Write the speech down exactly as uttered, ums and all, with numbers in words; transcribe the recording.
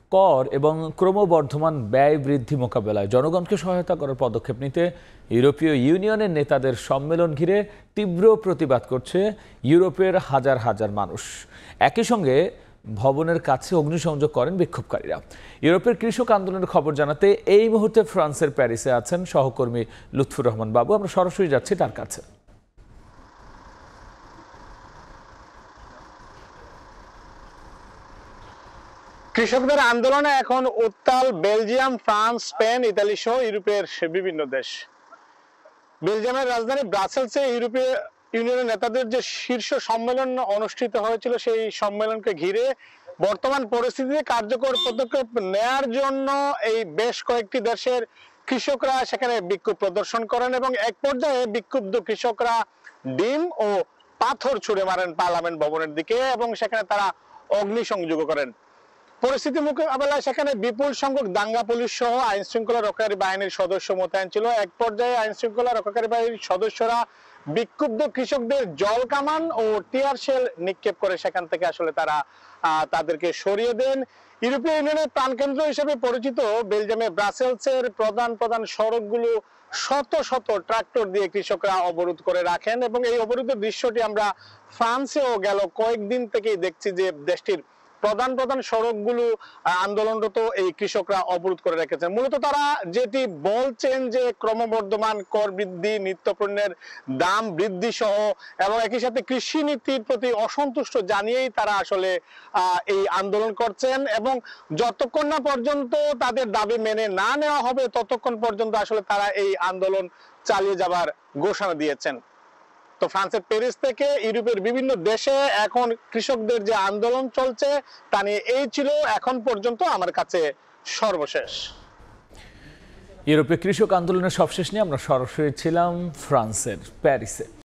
কর এবং ক্রমবর্ধমান ব্যয় বৃদ্ধি মোকাবেলায় জনগণকে সহায়তা করার পদক্ষেপ নিতে ইউরোপীয় ইউনিয়নের নেতাদের সম্মেলন ঘিরে তীব্র প্রতিবাদ করছে ইউরোপের হাজার হাজার মানুষ। একই সঙ্গে ভবনের কাছে অগ্নিসংযোগ করেন বিক্ষোভকারীরা। ইউরোপের কৃষক আন্দোলনের খবর জানাতে এই মুহূর্তে ফ্রান্সের প্যারিসে আছেন সহকর্মী লুৎফুর রহমান বাবু। আমরা সরাসরি যাচ্ছি তার কাছে। কৃষকদের আন্দোলনে এখন উত্তাল বেলজিয়াম, ফ্রান্স, স্পেন, ইতালি সহ ইউরোপের বিভিন্ন দেশ। বেলজিয়ামের রাজধানী ব্রাসেলসে ইউরোপীয় ইউনিয়নের নেতাদের যে শীর্ষ সম্মেলন অনুষ্ঠিত হয়েছিল, সেই সম্মেলনকে ঘিরে বর্তমান পরিস্থিতিতে কার্যকর পদক্ষেপ নেয়ার জন্য এই বেশ কয়েকটি দেশের কৃষকরা সেখানে বিক্ষোভ প্রদর্শন করেন এবং এক পর্যায়ে বিক্ষুব্ধ কৃষকরা ডিম ও পাথর ছুড়ে মারেন পার্লামেন্ট ভবনের দিকে এবং সেখানে তারা অগ্নিসংযোগ করেন। পরিস্থিতি মোকাবেলায় সেখানে বিপুল সংখ্যক দাঙ্গা পুলিশ সহ আইন শৃঙ্খলা রক্ষাকারী বাহিনীর সদস্য মোতায়েন ছিল। এক পর্যায়ে আইন শৃঙ্খলা রক্ষাকারী বাহিনীর সদস্যরা বিক্ষুব্ধ কৃষকদের জল কামান ও টিয়ার শেল নিক্ষেপ করে সেখান থেকে আসলে তারা তাদেরকে সরিয়ে দেন। ইউরোপীয় ইউনিয়নের প্রাণকেন্দ্র হিসেবে পরিচিত বেলজিয়ামের ব্রাসেলসের প্রধান প্রধান সড়কগুলো শত শত ট্রাক্টর দিয়ে কৃষকরা অবরোধ করে রাখেন এবং এই অবরোধের দৃশ্যটি আমরা ফ্রান্সেও গেল কয়েকদিন থেকেই দেখছি যে দেশটির প্রধান প্রধান সড়কগুলো আন্দোলনরত এই কৃষকরা অবরোধ করে রেখেছেন। মূলত তারা যেটি বলছেন যে ক্রমবর্ধমান কর বৃদ্ধি, নিত্যপণ্যের দাম বৃদ্ধি সহ এবং একই সাথে কৃষি নীতির প্রতি অসন্তুষ্ট জানিয়েই তারা আসলে এই আন্দোলন করছেন এবং যতক্ষণ না পর্যন্ত তাদের দাবি মেনে না নেওয়া হবে ততক্ষণ পর্যন্ত আসলে তারা এই আন্দোলন চালিয়ে যাবার ঘোষণা দিয়েছেন। তো ফ্রান্সের প্যারিস থেকে ইউরোপের বিভিন্ন দেশে এখন কৃষকদের যে আন্দোলন চলছে তা নিয়ে এই ছিল এখন পর্যন্ত আমার কাছে সর্বশেষ। ইউরোপে কৃষক আন্দোলনের সবশেষ নিয়ে আমরা সরাসরি ছিলাম ফ্রান্সের প্যারিসে।